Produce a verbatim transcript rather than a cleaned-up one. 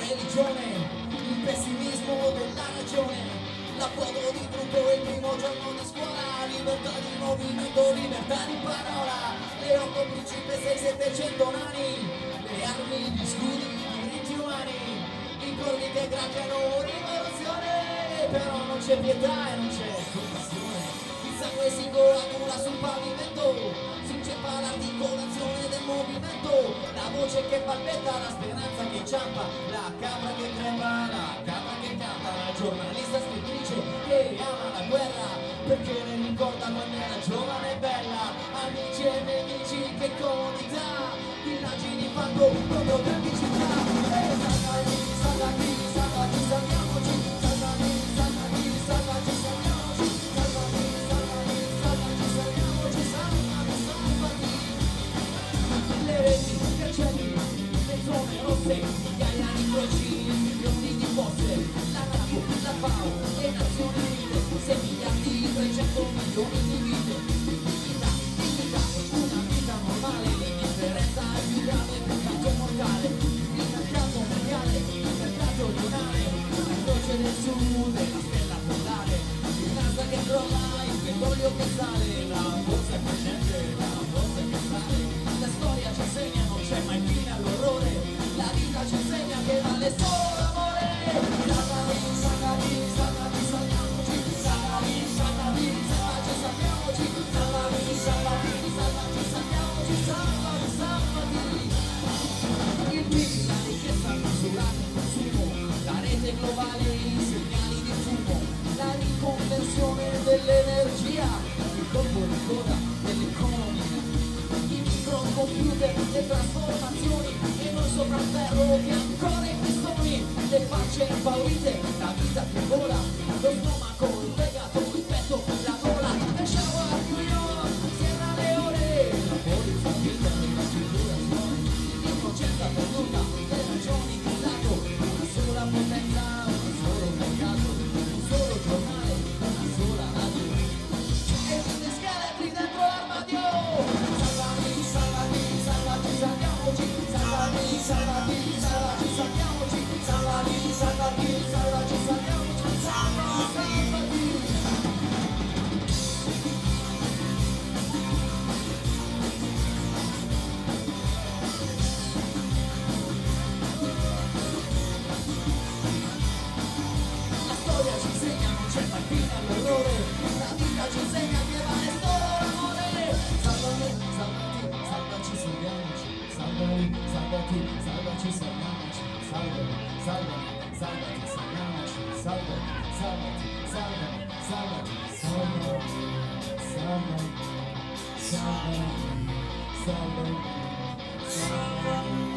religione, il pessimismo della ragione, la foto di gruppo il primo giorno di scuola, libertà di movimento, libertà di parola, le otto principesse e i settecento nani, le armi, gli scudi, i diritti umani, i corni che gracchiano rivoluzione, però non c'è pietà e non c'è compassione, il sangue si coagula sul pavimento, si inceppa l'articolazione del movimento, la voce che balbetta, la speranza che inciampa, la capra che crepa, la capra che canta, la giornalista scrittrice che ama la guerra perché le ricorda quando era giovane e bella, amici e nemici, che comodità, villaggi di fango contro grandi città, e salvati, salvati, salvati, salviamoci, salvati, salvati, salvati, salviamoci, salvati, salvati, salvati, salviamoci, salvati, salvati, le reti, i cancelli, le zone rosse, migliaia di croci, milioni di fosse, la NATO, la FAO, le Nazioni Unite, sei miliardi, trecento milioni di vite, dignità, dignità, una vita normale, l'indifferenza è più grave, il peccato mortale, il mercato mondiale, il mercato rionale, la croce del sud e la stella polare, il NASA che crolla, il petrolio che sale, la borsa è crescente, la borsa che sale, la storia ci insegna, non c'è mai fine all'orrore, la vita ci insegna che vale solo l'amore, salvati, salvati, salvati, salviamoci, salvati, salvati, salvati, salviamoci, salvati, salvati, salvati, salviamoci, salvati, salvati, il P I L, la ricchezza misurata in consumo, la rete globale, i segnali di fumo, la riconversione dell'energia, il colpo di coda dell'economia, i microcomputer, le trasformazioni e noi sopra il ferro che ancora i pistoni, le facce impaurite, la vita che vola, lo stomaco, il fegato, il petto, la gola, le shower a New York, Sierra Leone, la polizia vita della circolazione, il concetto perduta, le ragioni di Stato, una sola potenza, un solo mercato, un solo giornale, una sola radio, e tutte scheletri dentro l'armadio, salvati, salvati, salvati, salviamoci, salvati, salvati, salvati, salviamoci, salvati, salvati, salvati, salviamoci, salvati, salvati. La storia ci insegna, non c'è mai fine all'orrore, la vita ci insegna che vale solo l'amore, salvati, salvati, salvaci, salviamoci, salvati, salvati, salvaci, salviamoci, salvati, salvati, salvati, salviamoci, salvati, salvati, salvati, salvati, salvati, salvati, salvati, salvati, salvati.